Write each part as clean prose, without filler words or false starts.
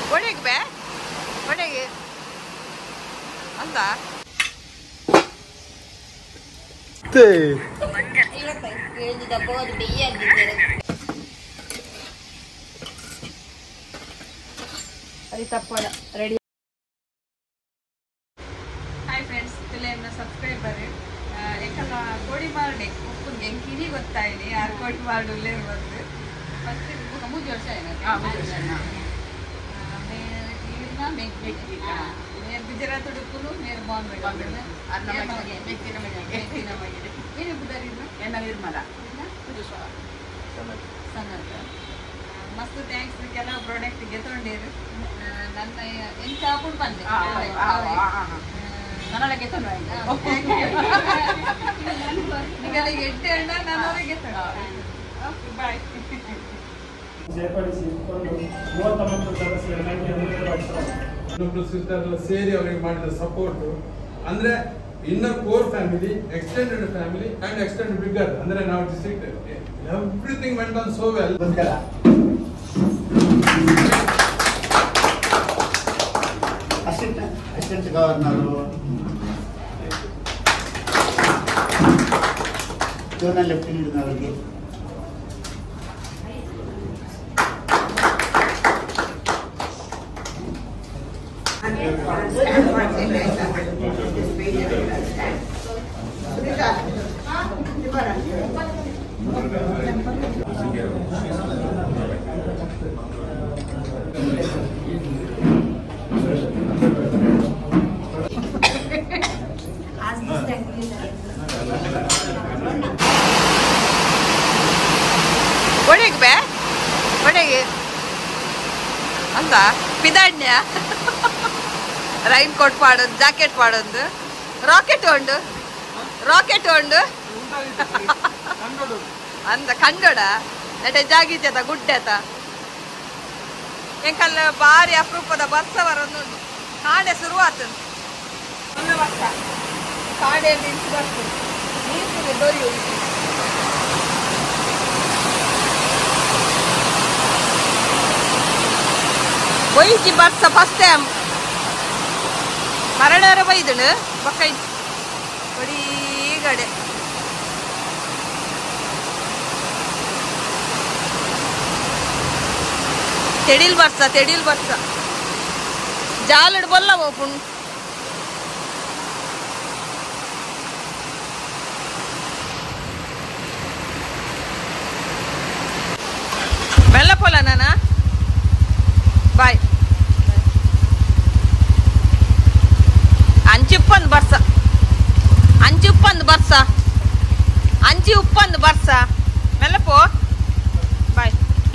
ಒಡೆಗೆ ಬೇ ಒಡೆಗೆ ಅಂತ ತಪ್ಪಳ ರೆಡಿ. ಹಾಯ್ ಫ್ರೆಂಡ್ಸ್, ಎಲ್ಲ ಸಬ್ಸ್ಕ್ರೈಬರ್ ಯಾಕಲ್ಲ ಕೋಡಿ ಮಾಡಿ ಉಪ್ಪು ಎಂಕಿನಿ ಗೊತ್ತಾಯಿನಿ ಯಾರು ಕೋಡಿ ಮಾಡುಲ್ಲೇ ಬಂದು ಫಸ್ಟ್ ಮೂರು ವರ್ಷ ಮೇರ್ ಗುಜರಾತ್ ಉಡುಪುಲು ಮೇರ್ ಬಾಂಬೆ ಏನು ಬುದಾರಿದ್ರು ಎಲ್ಲ ನಿರ್ಮಲ ಸನ್ನತ ಮಸ್ತ್ ಥ್ಯಾಂಕ್ಸ್. ಕೆಲವು ಪ್ರಾಡಕ್ಟ್ ಗೆತ್ತೊಂಡೇರು ನನ್ನ ಎಂಚ ಹಾಕೊಂಡು ಬಂದೆ ನನಗೆ ನಿಮಗೆ ಎಟ್ಟೆ ಅಣ್ಣ ನನಗೆ ಓಕೆ ಬಾಯ್. ಸೇರಿ ಅವರಿಗೆ ಮಾಡಿದ ಸಪೋರ್ಟ್ ಅಂದ್ರೆ inner core family, extended family and extended bigger ಅಂದ್ರೆ ನಾವು district everything went on so well. Assistant governor zonal lieutenant ಅವರಿಗೆ ಒಡೆಗೆ ಬೇ ಒಡೆಗೆ ಅಂತ ಪಿದಾಡ್ನ್ಯ ರೈನ್ ಕೋಟ್ ಪಾಡೋದು, ಜಾಕೆಟ್ ಪಾಡೋದು, ರಾಕೆಟ್ ಉಂಡು ಅಂದ ಕಂಡೋಡ ನಟೆ ಜಾಗಿಚೇತ ಗುಡ್ಡೆತ ಎಂಕಲ್ಲ ಭಾರಿ ಅಪರೂಪದ ಬರ್ಸವರನ್ನು ಕಾಡೆ ಶುರುವಾತು ಕಾಡೆಯಲ್ಲಿ ಬರ್ತದೆ ನೀರು ದೊರೆಯುವುದು. ಬೈಜಿ ಬರ್ಸ ಫಸ್ಟ್ ಟೈಮ್ ಮರಳರ ಬೈದಳು ಬಕ್ಕೈ ಬಡೀ ಗಡೆ ತೆಡಿಲ್ ಬರ್ಸ ಜಾಲಡ್ ಬಲ್ಲ ಓಪುಣ್ ಮೆಲ್ಲ ಪೋಲ ನಾನ ಬಾಯ್ ಅಂಚಿ ಉಪ್ಪಂದು ಬರ್ಸ ಮೆಲ್ಲ ಪೋ ಬಾಯ್.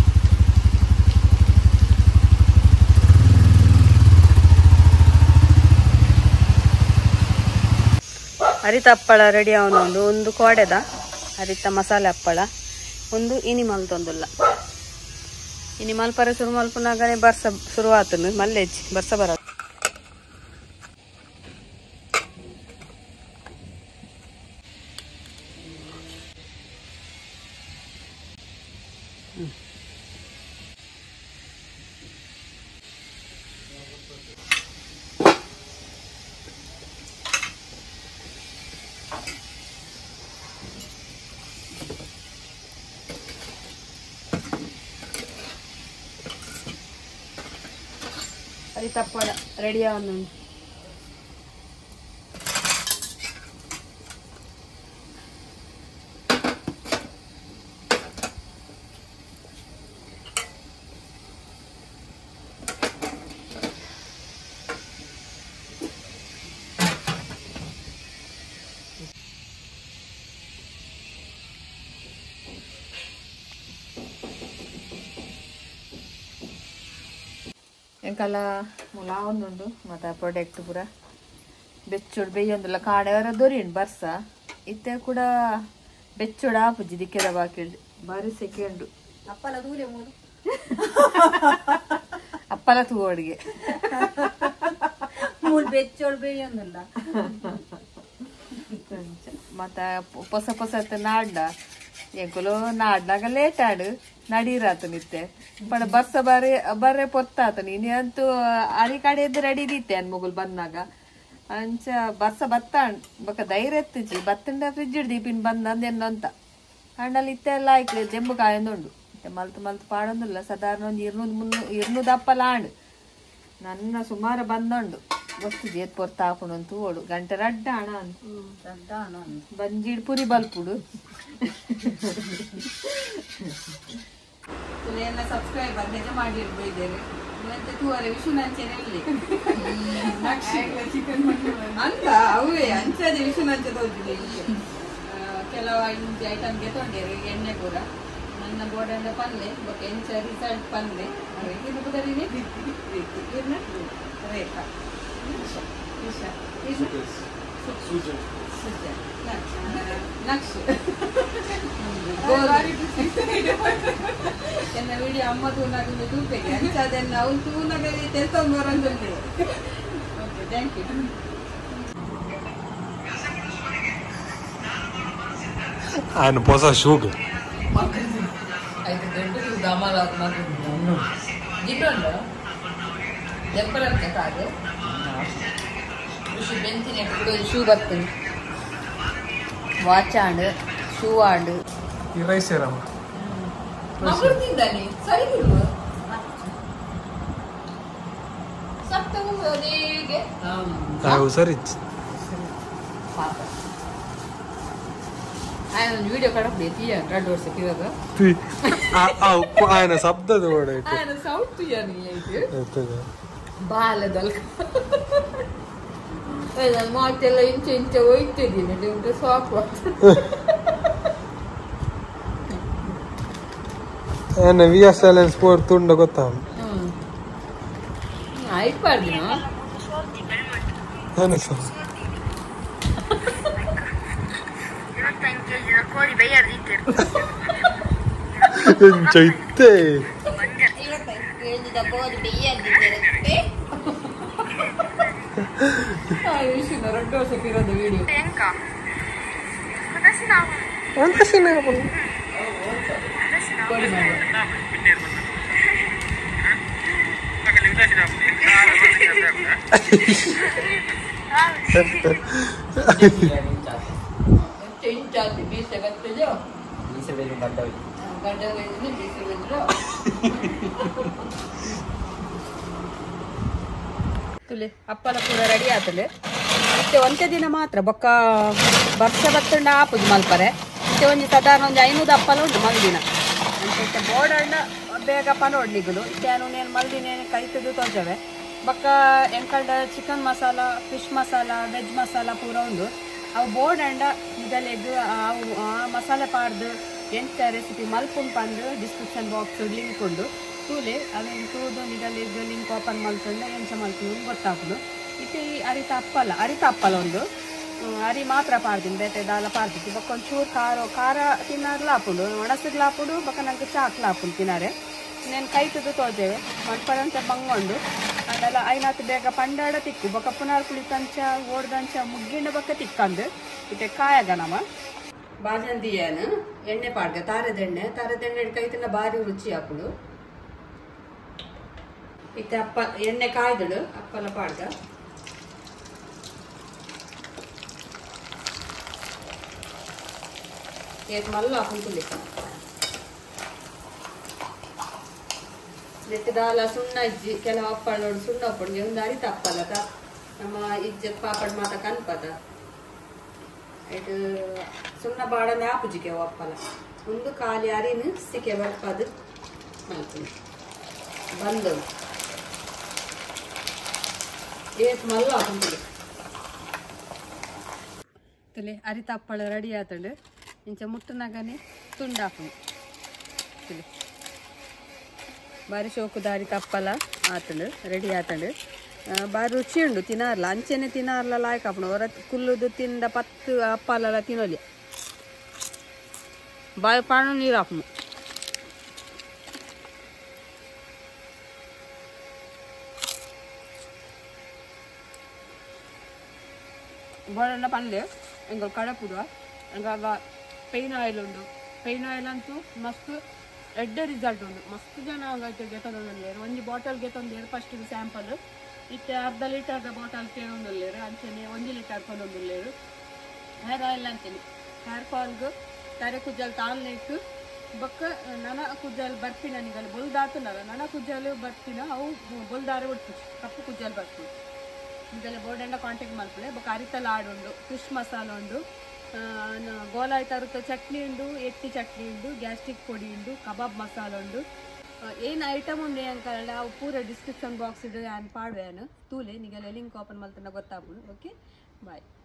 ಹರಿತ ಹಪ್ಪಳ ರೆಡಿ ಅವನೊಂದು ಒಂದು ಕೋಡೆದ ಹರಿತ ಮಸಾಲೆ ಹಪ್ಪಳ ಒಂದು ಇನಿಮಲ್ ತೊಂದುಲ್ಲ ಇನಿಮಲ್ ಪರ ಶುರು ಮಲ್ಪುನಾಗನೆ ಬರ್ಸ ಶುರುವಾತು ಮಲ್ಲೆಜ್ಜಿ ಬರ್ಸ ಬರ ತಪ್ಪಳ ರೆಡಿ ಅವನು. ಎಂಕಲ್ಲ ಮುಲಾ ಒಂದುಂಡು ಮತ್ತು ಪ್ರಾಡಕ್ಟ್ ಪೂರ ಬೆಚ್ಚೋಡು ಬೇಯೊಂದುಲ್ಲ ಕಾಡೆವರ ದೊರಿಯುಂಡು ಬರ್ಸ ಇತ್ತೆ ಕೂಡ ಬೆಚ್ಚೋಡು ಆಪುಜಿ ದಿಕ್ಕೆದ ಬಾಕಿಡ್ದು ಬಾರಿ ಸೆಕೆಂಡು ಅಪ್ಪಲ ದೂರೆ ಮೂರು ಅಪ್ಪಲ ತೂವಡಿಗೆ ಮೂರು ಬೆಚ್ಚೋಡು ಬೇಯೊಂದುಲ್ಲ ಮತ್ತು ಹೊಸ ನಾಡ್ಡ ಎಂಕುಲು ನಾಡ್ನಾಗ ಲೇಟ್ ಆಡು ನಡೀರಾತು ನಿತ್ತೆ पण ಬರ್ಸ ಬರ್ರೆ ಪೊತ್ತಾತ ನೀನು ಅಂತೂ ಅರಿ ಕಡೆ ಎದ್ದು ರೆಡಿ ಇದ್ದಿತ್ತೆ ಅನ್ ಮುಗುಲ್ ಬಂದಾಗ ಅಂಚ ಬರ್ಸ ಬತ್ತಾಣ್ ಬೊಕ ಧೈರ್ಯ ಎತ್ತಿಜಿ ಬತ್ತಂಡ ಫ್ರಿಜ್ ಹಿಡ್ದು ಪಿನ್ ಬಂದಂದೇನು ಅಂತ ಹಣ್ಣಲ್ಲಿ ಇತ್ತೆಲ್ಲ ಆಯ್ತು ಜಂಬು ಕಾಯೊಂದುಂಡು ಮಲ್ತು ಮಲ್ತು ಪಾಡೊಂದಿಲ್ಲ ಸಾಧಾರಣ ಒಂದು 200 ದಪ್ಪಲ ಆಂಡ್ ನನ್ನ ಸುಮಾರು ಬಂದೊಂಡು ಗೊತ್ತು ಜೇತ್ ಪೊರ್ತ ಹಾಕೊಂಡು ಅಂತ ಓಡು ಗಂಟೆ ರಡ್ಡ ಹಣ ಅಂತ ಬಂಜಿಡ್ ಪುರಿ ಬಲ್ಪುಡು ಸಬ್ಸ್ಕ್ರೈಬರ್ ನಿಜ ಮಾಡಿರ್ಬೋದೇವೆ ತೂವರೆ ವಿಷು ನಂಚೆನಲ್ಲಿ ಅಂತ ಅವೇ ಅಂಚದೆ ವಿಷು ನಂಚೆ ತೋದಿಲ್ಲ ಕೆಲವು ಐಟಮ್ಗೆ ತೊಗೊಂಡಿರಿ ಎಣ್ಣೆ ಕೂಡ ನನ್ನ ಬೋರ್ಡಂಡ ಪಲ್ಲೆ ಬೊಕ್ಕ ಎಂಚ ರಿಸಲ್ಟ್ ಪಲ್ಲೆ ಬುದರಿನೇ ರೇಖಾ ನಕ್ಷ ಎನ್ನ ವಿಡಿಯೋ ಅಮ್ಮ ತೂನಾಗಲು ತೂಪೆಗೆ ಅಂಚದನ್ನ ಅವ್ನು ತೂನಾಗಲಿ ತೆಲ್ತೊಂಬರಂದ್ರೆ ಓಕೆ ಥ್ಯಾಂಕ್ ಯು ఆయన పోసా షూక్ అయితే దొడ్డు దమాల జిడ్డు దెబ్బలంటే కాదు షూ బెంచినప్పుడు షూ బతుంది ವಾಚ್ ಆಂಡ್ ಶೂ ಆಂಡ್ ಈ ರೈಸ್ ಏರಮ್ಮ ಮಗಳು ತಿಂದಾನೆ ಸರಿ ಬಿಡು ಸತ್ತವು ಅದೇಗೆ ಅವು ಸರಿ ಪಾಪ ఆయన వీడియో కడపడే తీయ 2 ವರ್ಷ ಕಿವಾಗ ఆయన శబ్దది కూడా ఆయన సౌండ్ తీయని అయితే ಬಾಲದಲ್ಕ ಮಾತೆಲ್ಲ ಇಂಚೆ ಹೋಯ್ತಿದ್ದೀನಿ ನಿಮ್ಗೆ ಸಾಕು ఆయన విఎస్ఎల్ఎన్ స్పోర్ట్ తుండ ಗೊತ್ತಾ ಆಯ್ಪಾರ್ದಿನ ఆయన ಸರ್ ಚೈತೆ ವಿಷಯ 2 ವರ್ಷಕ್ಕೆ ಇರೋದು video Cincati bisa kata je. Bisa belum gadau. Gadau ini bisa belum. ತುಲೆ ಅಪ್ಪಲ ಪೂರ ರೆಡಿ ಆತಲೆ ಮತ್ತೆ ಒಂದೇ ದಿನ ಮಾತ್ರ ಬೊಕ್ಕ ವರ್ಷ ಬತ್ತಂಡ ಆಪುದು ಮಲ್ಪರೆ ಮತ್ತೆ ಒಂದು ಸಾಧಾರಣ ಒಂದು 500 ಅಪ್ಪಲ ಉಂಟು ಮಲ್ದಿನ ಅಂತ ಬೋರ್ಡ್ ಬೇಗ ಪನೋಡ್ಲಿಗಲು ಇತ್ತೇನು ನೇನು ಮಲ್ದಿನೇನು ಕೈ ತೆಗೆದು ತೋಜವೆ ಬೊಕ್ಕ ಎಂಕಲ್ಡ chicken masala fish masala veg masala ಪೂರ ಉಂಡು ಅವು ಬೋರ್ಡ್ ಅಂಡ ಇದಲೆಗ್ ಅವು ಆ ಮಸಾಲೆ ಪಾಡ್ದು ಎಂತ ರೆಸಿಪಿ ಮಲ್ಪುಂಡು ಪಂದು ಡಿಸ್ಕ್ರಿಪ್ಷನ್ ಬಾಕ್ಸ್ ಲಿಂಕ್ ಉಂಡು ತೂಲೆ ಅವೇನು ತೂದು ನಿಗಲೆಗ್ ಲಿಂಕ್ ಓಪನ್ ಮಲ್ತಂಡು ಎಂಚ ಮಲ್ಪುಂಡು ಗೊತ್ತಾಗ್ದು ಇತ್ತೆ ಈ ಅರಿತ ಅಪ್ಪಲ ಒಂದು ಅರಿ ಮಾತ್ರ ಪಾಡ್ತೀನಿ ಬೇಟೆ ದಾಲ ಪಾಡ್ತಿತ್ತು ಬೊಕ್ಕ ಒಂಚೂರು ಖಾರ ತಿನ್ನರ್ಲಾಪುಂಡು ಒಣಸಿರ್ಲಾಪುಡು ಬೊಕ್ಕ ನಂಗೆ ಚಾಕ್ಲಾಪುಂಡು ತಿನ್ನಾರೆ నేను ಕೈತದು ತೋಜೇವೆ ಮಲ್ಪರಂಚ ಬಂಗೊಂಡು ಅದೆಲ್ಲ ಐನಾತ್ ಬೇಗ ಪಂಡಾಡ ತಿಕ್ಕು ಬೊಕ್ಕ ಪುನರ್ ಕುಳಿತಂಚ ಓಡ್ದಂಚ ಮುಗ್ಗಿಂಡ ಬೊಕ್ಕ ತಿಕ್ಕಂದು ಇತ್ತೆ ಕಾಯಾಗ ನಮ ಬಾಜಂದಿಯೇನು ಎಣ್ಣೆ ಪಾಡ್ಗ ತಾರದೆಣ್ಣೆ ಕೈತನ ಭಾರಿ ರುಚಿ ಹಾಕುಡು ಇತ್ತೆ ಎಣ್ಣೆ ಕಾಯ್ದಳು ಅಪ್ಪಲ ಪಾಡ್ಗ ಏತ್ ಮಲ್ಲ ಹಾಕುಂತುಲಿ ದಾಲ ಸುಣ್ಣ ಇಜ್ಜಿ ಕೆಲವು ಅಪ್ಪಳ ನೋಡಿ ಸುಣ್ಣ ಒಪ್ಪಡಿಗೆ ಒಂದು ಅರಿತ ಅಪ್ಪಲದ ನಮ್ಮ ಇಜ್ಜತ್ ಪಾಪಡ್ ಮಾತ ಕನ್ಪದ ಇದು ಸುಣ್ಣ ಬಾಡನೆ ಆಪುಜಿಗೆ ಅಪ್ಪಲ ಒಂದು ಖಾಲಿ ಅರಿನು ಸಿಕ್ಕೆ ಬರ್ಪದು ಮಾಡ್ತೀನಿ ಬಂದವು ಏತ್ ಮಲ್ಲ ಹಾಕೊಂಡ್ಲಿ ತುಲೆ ಅರಿತ ಅಪ್ಪಳ ರೆಡಿ ಆತಂಡು ಇಂಚ ಮುಟ್ಟನಾಗನೆ ತುಂಡು ಹಾಕೊಂಡು ತುಲೆ ಬಾರಿ ಶೋಕುದಾರಿ ತಪ್ಪಲ ಆತಂಡು ರೆಡಿ ಆತಂಡು ಬಾರಿ ರುಚಿ ಉಂಡು ತಿನ್ನಾರ್ಲ ಅಂಚೆನೆ ತಿನ್ನಾರ್ಲ ಲಾಯ್ಕ್ ಹಾಪುಂಡು ಹೊರ ಕುಲ್ಲುದು ತಿಂದ 10 ಅಪ್ಪಲೆಲ್ಲ ತಿನ್ನೋಲಿ ಬಾಯಿ ಪಾಣು ನೀರು ಹಾಪುಂಡು ಬೋಡನ್ನ ಪಂಡೆ ಎಂಗಲ್ ಕಡಪುಡುವ ಎಂಗಾಗ ಪೈನ್ ಆಯಿಲ್ ಉಂಡು ಪೈನ್ ಆಯಿಲ್ ಅಂತೂ ಮಸ್ತ್ ಎಡ್ಡೆ ರಿಸಲ್ಟ್ ಉಂಟು ಮಸ್ತ್ ಜನ ಗೆತೊಂದುಲ್ಲೇರು ಒಂಜಿ ಬಾಟಲ್ ಗೆತೊಂದೇರು ಫಸ್ಟ್ ಸ್ಯಾಂಪಲ್ ಇತ್ತೆ ಅರ್ಧ ಲೀಟರ್ದ ಬಾಟಲ್ ಕೇಳೊಂದುಲ್ಲೇರು ಅಂಚನೆ 1 ಲೀಟರ್ ಕೊಂದೊಂದುಲ್ಲೇರು ಹೇರ್ ಆಯಿಲ್ ಅಂತೀನಿ ಹೇರ್ ಫಾಲ್ಗೆ ತಾರೆ ಕುಜ್ಜಲ್ ತಾಲ್ನೇಕ್ ಬೊಕ್ಕ ನನ ಕುಜ್ಜಲ್ ಬರ್ಪಿನ ನಿಗಲ್ ಬೊಲ್ದಾತನಲ್ಲ ನನ ಕುಜ್ಜಲ್ ಬರ್ಪಿನ ಅವು ಬೊಲ್ದಾರ ಬಿಡ್ತು ಕಪ್ಪು ಕುಜ್ಜಲ್ ಬರ್ಪು ಇದೆಲ್ಲ ಬೋರ್ಡೆಂಡ ಕಾಂಟ್ಯಾಕ್ಟ್ ಮಾಡ್ಕೊಳ್ಳಿ ಬೊಕ್ಕ ಅರಿತಲ್ ಆಡುಂಡು ಫಿಶ್ ಮಸಾಲ ಉಂಡು ಗೋಲಾಯಿ ತರುತ್ತ ಚಟ್ನಿ ಉಂಡು ಎತ್ತಿ ಚಟ್ನಿ ಉಂಡು ಗ್ಯಾಸ್ಟ್ರಿಕ್ ಪೊಡಿ ಉಂಡು ಕಬಾಬ್ ಮಸಾಲ ಉಂಡು ಏನು ಐಟಮ್ ಉಂಡು ಅಂಕಲ್ಲ ಅವು ಪೂರ ಡಿಸ್ಕ್ರಿಪ್ಷನ್ ಬಾಕ್ಸ್ ಇಡು ಆ್ಯನ್ ಪಾಡ್ವೇನು ತೂಲೆ ನಿಗೆಲ್ಲ ಲಿಂಕ್ ಓಪನ್ ಮಾಡ್ತಾನೆ ಗೊತ್ತಾಗ್ಬೋದು ಓಕೆ ಬಾಯ್